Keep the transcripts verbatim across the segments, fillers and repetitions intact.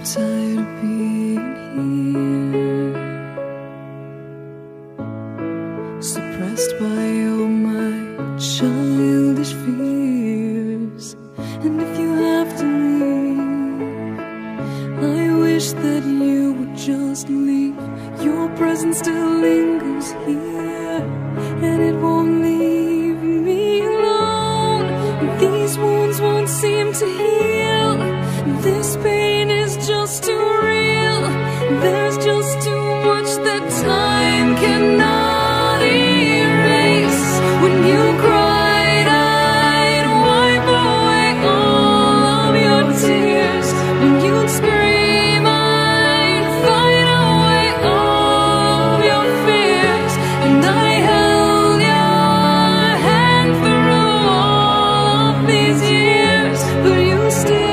tired of being here, suppressed by all my childish fears. And if you have to leave, I wish that you would just leave. Your presence still lingers here, and it won't leave me alone. These wounds won't seem to heal. This pain is just too real. There's just too much that time cannot erase. When you cried, I'd wipe away all of your tears. When you'd scream, I'd fight away all of your fears. And I held your hand through all of these years, but you still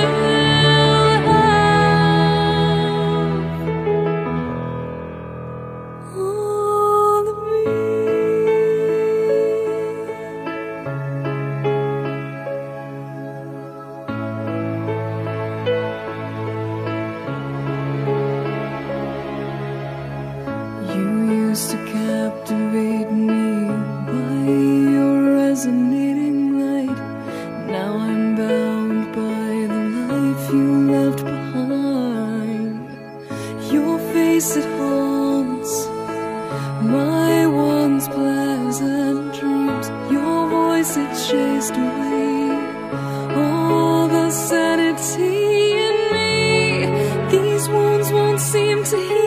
to captivate me by your resonating light. Now I'm bound by the life you left behind. Your face, it haunts my once pleasant dreams. Your voice, it chased away all the sanity in me. These wounds won't seem to heal.